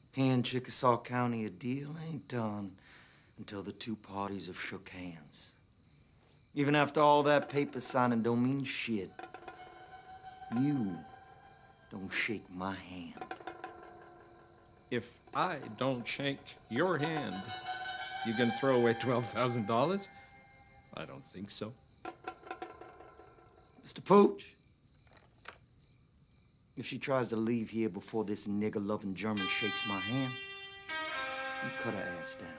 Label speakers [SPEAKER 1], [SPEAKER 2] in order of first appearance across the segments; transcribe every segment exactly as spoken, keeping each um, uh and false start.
[SPEAKER 1] Here in Chickasaw County, a deal ain't done until the two parties have shook hands. Even after all that paper signing don't mean shit. You don't shake my hand.
[SPEAKER 2] If I don't shake your hand, you gonna throw away twelve thousand dollars? I don't think so.
[SPEAKER 1] Mister Pooch, if she tries to leave here before this nigger-loving German shakes my hand, you cut her ass down.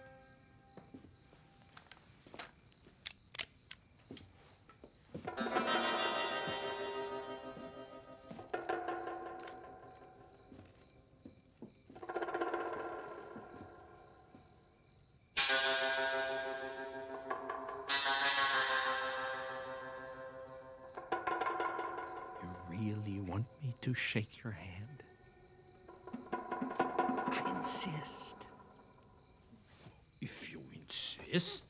[SPEAKER 2] Really want me to shake your hand?
[SPEAKER 1] I insist.
[SPEAKER 2] If you insist.